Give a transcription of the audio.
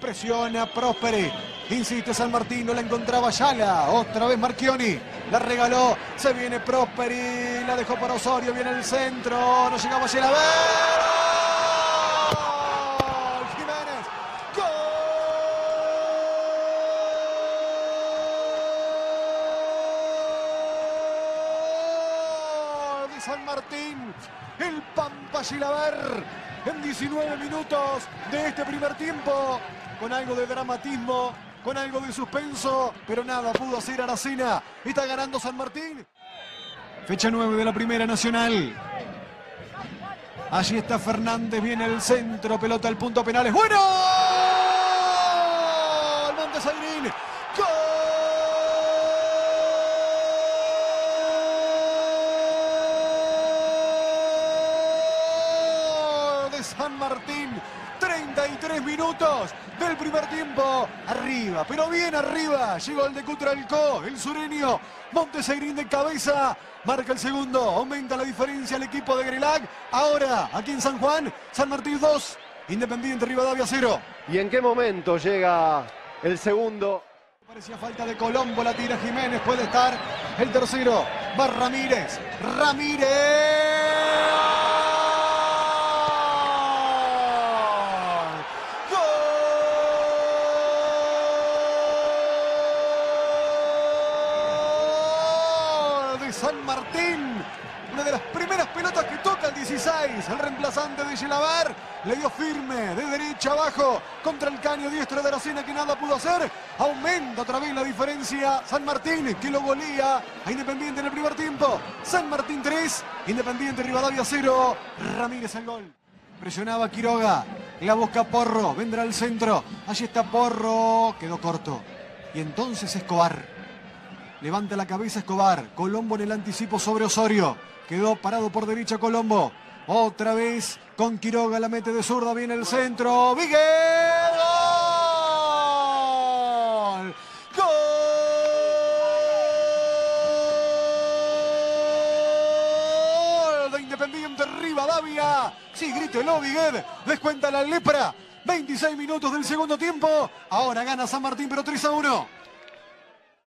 Presiona Prosperi. Insiste San Martín, no la encontraba Ayala. Otra vez Marchioni. La regaló. Se viene Prosperi. La dejó para Osorio. Viene el centro. No llegaba Gilaver. ¡Gol! Jiménez. ¡Gol! De San Martín. El Pampa Gilaver. En 19 minutos de este primer tiempo. Con algo de dramatismo, con algo de suspenso, pero nada pudo hacer Aracena. Está ganando San Martín. Fecha 9 de la Primera Nacional. Allí está Fernández, viene el centro, pelota al punto penal. ¡Es bueno! ¡El Montesagrín! ¡Gol de San Martín! 33 minutos del primer tiempo. Arriba, pero bien arriba. Llegó el de Cutralcó, el sureño. Montesagrín de cabeza. Marca el segundo. Aumenta la diferencia el equipo de Grelac. Ahora, aquí en San Juan, San Martín 2. Independiente Rivadavia 0. ¿Y en qué momento llega el segundo? Parecía falta de Colombo. La tira Jiménez. Puede estar el tercero. Va Ramírez. Ramírez. San Martín, una de las primeras pelotas que toca el 16, el reemplazante de Gilaver, le dio firme, de derecha abajo, contra el caño diestro de Aracena que nada pudo hacer, aumenta otra vez la diferencia, San Martín que lo golea a Independiente en el primer tiempo, San Martín 3, Independiente Rivadavia 0, Ramírez el gol. Presionaba Quiroga, la busca Porro, vendrá al centro, allí está Porro, quedó corto, y entonces Escobar. Levanta la cabeza Escobar. Colombo en el anticipo sobre Osorio. Quedó parado por derecha Colombo. Otra vez con Quiroga. La mete de zurda. Viene el centro. ¡Viguel! ¡Gol! ¡Gol! De Independiente Rivadavia. Sí, grítelo, Viguel. Descuenta la lepra. 26 minutos del segundo tiempo. Ahora gana San Martín, pero 3-1.